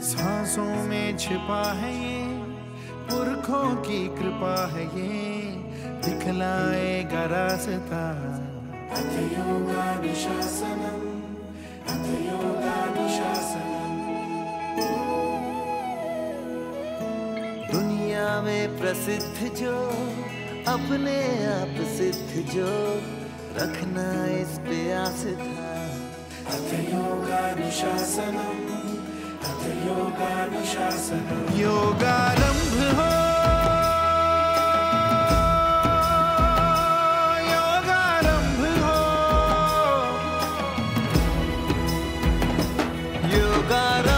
सांसों में छिपा है ये, पुरखों की कृपा है ये, दिखलाएगा रास्ता। अथ योगानुशासनम, अथ योगानुशासनम। दुनिया में प्रसिद्ध जो, अपने आप सिद्ध जो, रखना इस पे आस था। अथ योगानुशासनम, अथ योगानुशासनम। योगारंभ हो, योगारंभ हो, योगारंभ